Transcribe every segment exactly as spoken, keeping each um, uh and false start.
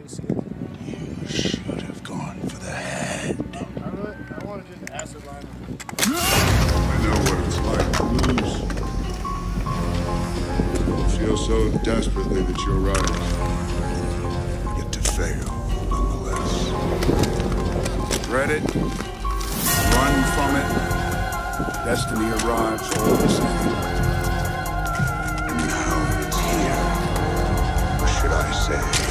see it. You should have gone for the head. I, really, I want to just acid line him. I know what it's like to lose. I feel so desperately that you're right. Yet to fail, nonetheless. Dread it. Run from it. Destiny arrives all the same. Now it's here. Or should I say,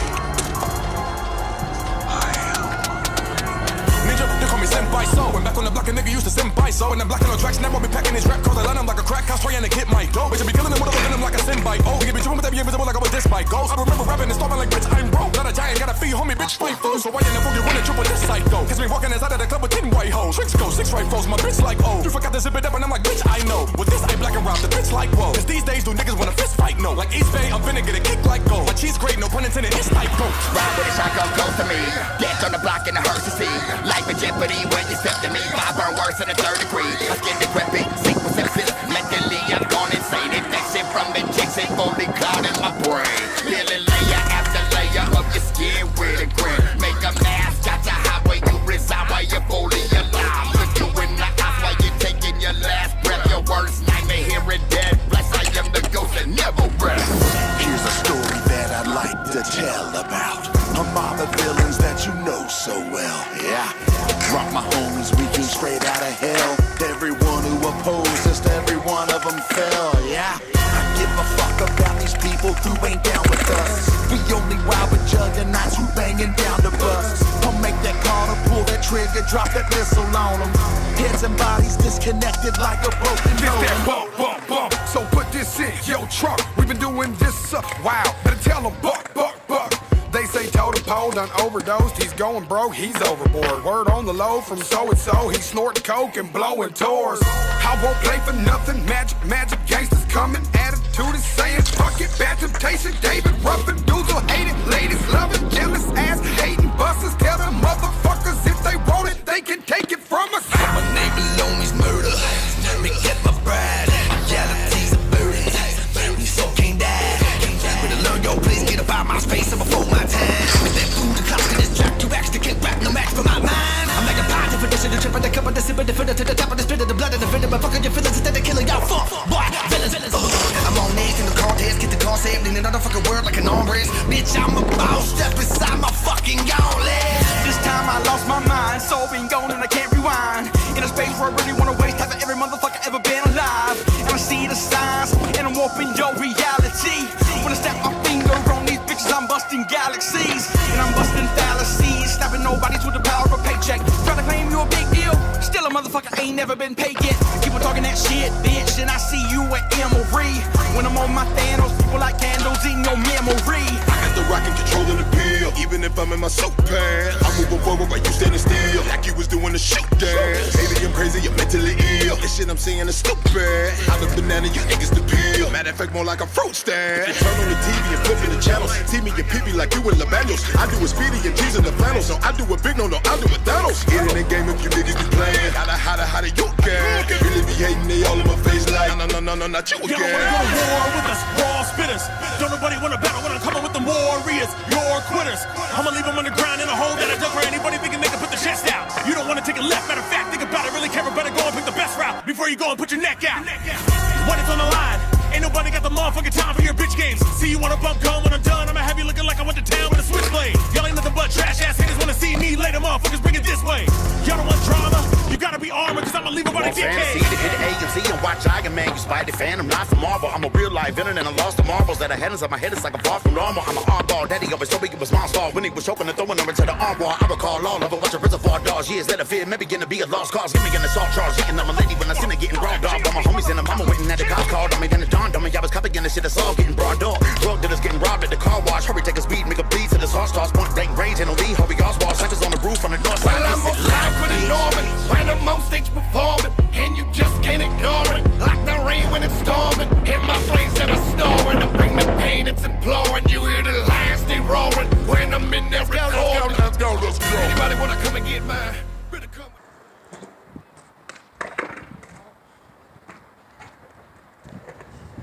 senpai so and back on the block a nigga used to senpai so and I'm blocking on tracks now I'll be packing his rap cause I line him like a crack house trying to get my dough bitch I be killing him with a venom like a symbiote oh you be doing with that be invisible like I was this by ghost I remember rapping and stomping like bitch I'm broke not a giant got a fee homie bitch fight fool so why you never you running triple this psycho cause me walking inside of the club with ten white hoes tricks go six rifles my bitch like oh you forgot to zip it up and I'm like bitch I know with this I black and rob the bitch like whoa cause these days do niggas wanna fist fight no like East Bay I'm finna get a kick like gold my cheese great no pun intended it's like gold ride with a shotgun close to me dance on the block in the hearse to see life in jeopardy when you step to me I burn worse than a third degree. I skin decrepit, sick with sepsis. Mentally, I'm gone insane. Infection from injection, fully clouding my brain. Peeling layer after layer of your skin with a grin. Make a mask, got to hide where you reside while you're fully alive. Look you in the eyes while you're taking your last breath. Your worst nightmare, hearing dead. Bless I am the ghost that never rests. Here's a story that I'd like to tell about. Among the villains that you know so well. Yeah. Rock my homies, we came straight out of hell. Everyone who opposed us, every one of them fell, yeah. I give a fuck about these people who ain't down with us. We only wild with juggernauts who banging down the bus. I'll make that call to pull that trigger, drop that missile on them. Heads and bodies disconnected like a broken motor. That bump, bump, bump. So put this in your truck. We've been doing this, uh, wow. Better tell them buck, buck, buck. They say toe to pole done overdosed. He's going broke, he's overboard. Word on the low from so and so. He's snorting coke and blowing tours. I won't play for nothing. Magic, magic gangsters coming. Attitude is saying fuck it. Bad temptation. David Ruffin. Dudes who hate it. Ladies love it. Jealous ass hating busters. Tell them motherfuckers if they want it, they can take it from us. My name alone is murder. They get my bride. Reality's a burden. Burden so can't die. Better learn your place. Get up out my space and before my time. With that food, the clock, and this track, two backs to kick back, no match for my mind. I'm like a pie definition, the trip of the cup of the sip of the fitter to the top of the spit of the blood of the victim. But fucking your feelings instead of killing y'all fuck. Boy, villains, villains. I'm on edge in the contest, get the car saved in another fucking word like an armrest. Bitch, I'm a boss, step inside my fucking gauntlet. This time I lost my mind, soul been gone and I can't rewind. In a space where I really wanna waste half of every motherfucker ever been alive. And I see the signs, and I'm warping your reality. When I snap my finger on these bitches, I'm busting galaxies. And I'm busting fallacies, snapping nobodies with the power of a paycheck. Try to claim you a big deal, still a motherfucker ain't never been paid yet. Keep on talking that shit, bitch, and I see you at Emory. When I'm on my Thanos, people like candles in your memory. I got the rock and controlling the pill, even if I'm in my soap pants. I'm moving forward while you standing still, like you was doing the shoot dance. Maybe I'm crazy, you're mentally ill. This shit I'm saying is stupid. I'm a banana, you niggas the peel. Matter of fact, more like a fruit stand. You turn on the T V and flipping the channels. See me and P P like you in Labanos. I do a speedy and teasing the flannels. So I do a big no, no, I do a Thanos. Get in the game if you niggas be playing. How the, how the, how the you can. Really be hating, they all in my face like, no, no, no, no, not you again. Y'all wanna go to war with us, raw spitters. Don't nobody wanna battle when I'm coming with the warriors. You're quitters. I'ma leave them on the ground in a hole that I dug for anybody thinking they can put the chest out. You don't wanna take a left, matter of fact, think about it, really care, but better go and pick the best route before you go and put your neck out. When it's on the line, ain't nobody got the motherfucking time for your bitch games. See you wanna bump gun when I'm done, I'ma have you looking like I went to town with a switchblade. Y'all ain't nothing but trash ass haters wanna see me later, motherfuckers bring it this way. Y'all don't want drama, you gotta be armored, cause I'ma leave a body fantasy to hit A and Z and watch Iron Man, you Spidey fan, I'm not from Marvel. I'm a real life villain and I lost the marbles that I had inside my head, it's like a far from normal. I'm an oddball daddy, always told me it was my star when he was choking and throwing them into the arm wall. I recall all of it, watch a reservoir dogs, years later fear, maybe gonna be a lost cause. Give me an assault charge, hitting on my lady when I seen her getting ground dog. But my homies and the mama waiting at the cops called on me, then the dawn on me, I was copying this shit, it's all getting broad dog. Drug dealers getting robbed at the car wash, hurry take a speed, make a bleed to this horse toss, point blank range, and a lead, hurry Oswald, suckers on the roof on the north side. Well, I'm on live for the Norman, when I'm on stage performing, and you just can't ignore it. Like the rain when it's storming, and my flames that are snoring, to bring the pain it's imploring. You hear the lions, they roaring, when I'm in there recording. Let's go, let's go. Anybody wanna come and get mine? Better come.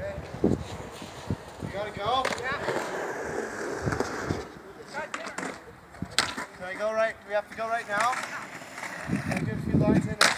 You gotta go? Yeah. I go right? We have to go right now? I'll give a few lines in.